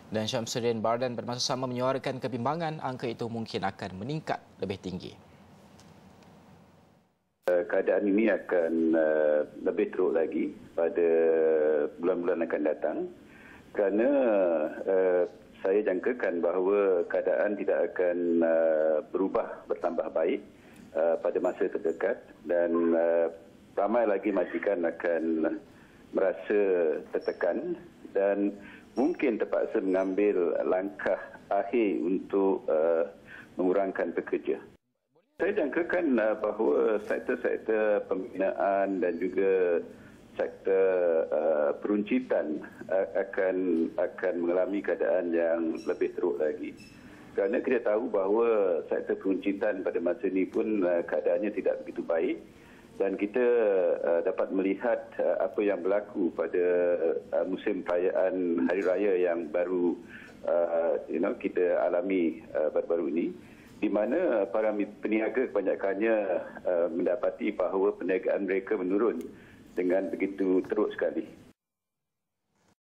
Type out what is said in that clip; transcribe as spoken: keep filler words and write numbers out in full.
Dan Syamsuddin Bardan bermasa sama menyuarakan kebimbangan angka itu mungkin akan meningkat lebih tinggi. Keadaan ini akan uh, lebih teruk lagi pada bulan-bulan akan datang kerana uh, saya jangkakan bahawa keadaan tidak akan uh, berubah bertambah baik uh, pada masa terdekat dan uh, ramai lagi majikan akan merasa tertekan dan mungkin terpaksa mengambil langkah akhir untuk uh, mengurangkan pekerja. Saya jangkakan uh, bahawa sektor-sektor pembinaan dan juga sektor uh, peruncitan uh, akan akan mengalami keadaan yang lebih teruk lagi. Kerana kita tahu bahawa sektor peruncitan pada masa ini pun uh, keadaannya tidak begitu baik dan kita uh, dapat melihat uh, apa yang berlaku pada uh, musim perayaan Hari Raya yang baru uh, you know, kita alami uh, baru-baru ini, di mana para peniaga kebanyakannya uh, mendapati bahawa perniagaan mereka menurun dengan begitu teruk sekali.